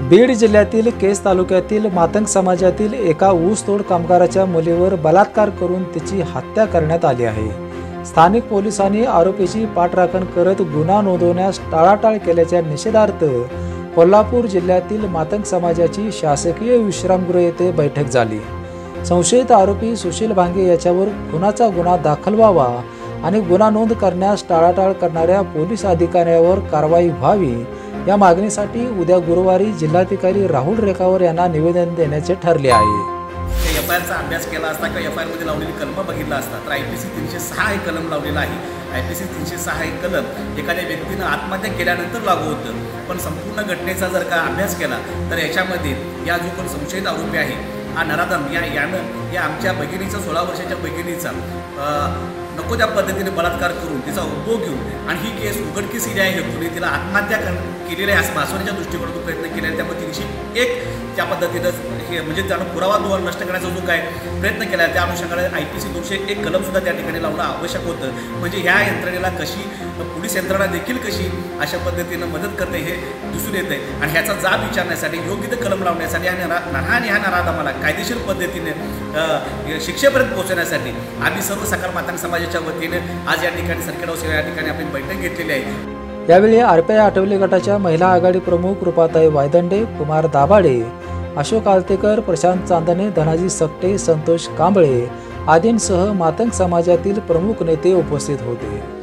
बीड जिल्ह्यातील केज तालुक्यातील मातंग समाजातील एका ऊसतोड कामगाराच्या मुलीवर बलात्कार करून तिची हत्या करण्यात आली आहे। स्थानिक पोलिसांनी आरोपीची पाठराखण करत गुन्हा नोंदवण्यास टाळाटाळ केल्याच्या निषेधार्थ कोल्हापूर जिल्ह्यातील मातंग समाजाची शासकीय विश्रामगृह येथे बैठक झाली। संशयित आरोपी सुशील भांगे याच्यावर खुनाचा गुन्हा दाखल व्हावा आणि गुन्हा नोंद करण्यास टाळाटाळ करणाऱ्या पोलीस अधिकाऱ्यांवर कारवाई व्हावी या मागणीसाठी उद्या गुरुवारी जिल्हाधिकारी राहुल रेखावर यांना निवेदन देण्याचे ठरले आहे। एफआयआरचा अभ्यास केला असता किंवा एफआयआरमध्ये लावलेली कलम बघितला असता तर IPC 306 हे कलम लावलेला आहे। IPC 306 हे कलम एखाद्या व्यक्तीनं आत्महत्या केल्यानंतर लागू होतं, पण संपूर्ण घटनेचा जर का अभ्यास केला तर याच्यामध्ये या जो कोण संशयित आरोपी आहे हा नराधम यानं या आमच्या भगिनीचा 16 वर्षाच्या भगिनीचा नको त्या पद्धतीने बलात्कार करून तिचा उपभोग घेऊन आणि ही केस उघडकीस ही आहे हेतूने तिला आत्महत्या केलेली आहे असं भासवण्याच्या दृष्टिकोनातून प्रयत्न केला आहे। त्यामुळे 301 त्या पद्धतीनं हे म्हणजे त्यानं पुरावा नष्ट करण्याचा जो काय प्रयत्न केला आहे त्या अनुषंगाने IPC 201 कलमसुद्धा त्या ठिकाणी लावणं आवश्यक होतं। म्हणजे ह्या यंत्रणेला कशी पोलीस यंत्रणा देखील कशी अशा पद्धतीनं मदत करते हे दिसून येतं आहे आणि ह्याचा जाब विचारण्यासाठी योग्य ते कलम लावण्यासाठी आणि ह्या नराधमाला कायदेशीर पद्धतीने शिक्षेपर्यंत पोहोचवण्यासाठी आम्ही सर्व सकाळ मातंग समाजाच्या वतीने आज या ठिकाणी सर्किट हाऊस या ठिकाणी आपण बैठक घेतलेली आहे। यावेळी RPI आठवले गटाच्या महिला आघाडी प्रमुख रूपाताई वायदंडे, कुमार दाभाडे, अशोक आलतेकर, प्रशांत चांदणे, धनाजी सकटे, संतोष कांबळे आदींसह मातंग समाजातील प्रमुख नेते उपस्थित होते।